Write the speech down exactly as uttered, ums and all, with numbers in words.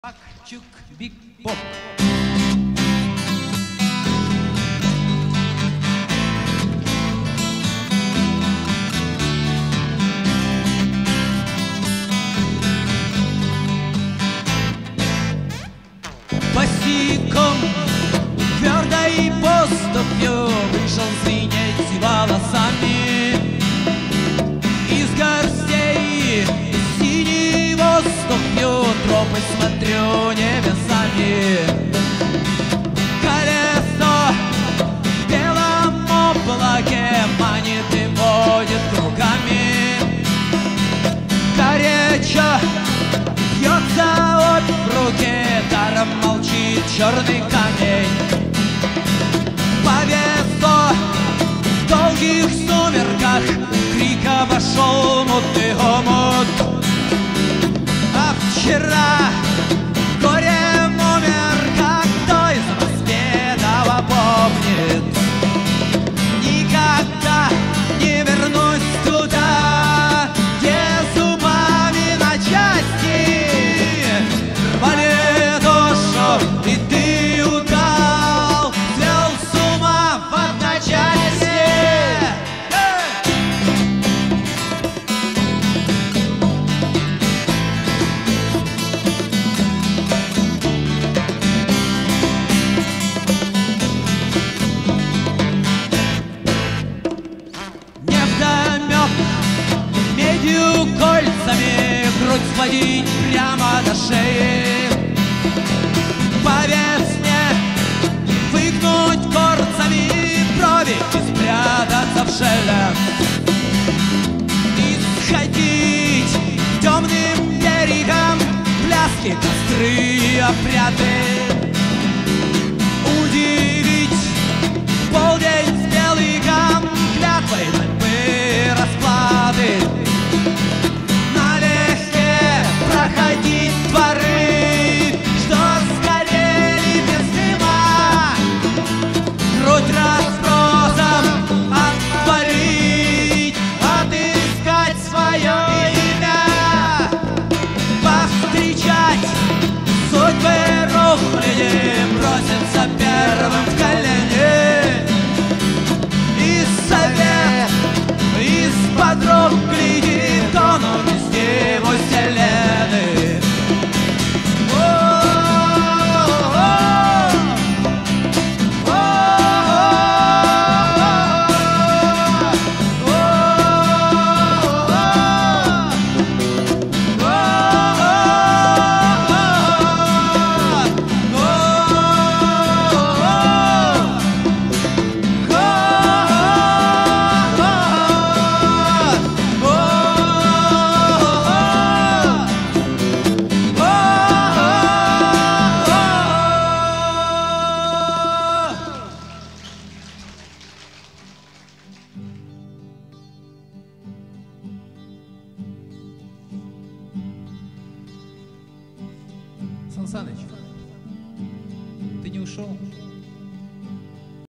Бак-чук, бик-боп. Босиком, твердой поступью вышел звенеть волосами из горстей. Синий воздух пьет, тропы смотрю небесами. Колесо в белом облаке манит и водит кругами. Горячо бьется от в руке, даром молчит черный камень. Повесло в долгих сумерках, крик обошел мутный омут. А вчера горем умер, как кто из разбитого помнит. Никогда не вернусь туда, где зубами на части рвали душу, и ты удал, свел с ума в одночасье. Невдомек медью кольцами грудь сводить прямо до шеи. По весне выгнуть корцами брови и спрятаться в шелест. Исходить темным берегом пляски, костры и обряды. Удивить полдень с белым клятвой мольбы расклады. Налегке проходить дворы, что сгорели без дыма. Грудь расспросом отворить, отыскать свое имя. Повстречать судьбы рухляди, броситься первым в колени. И совет из-под рук глядит, он увести его вселенной. Сан Саныч, ты не ушел?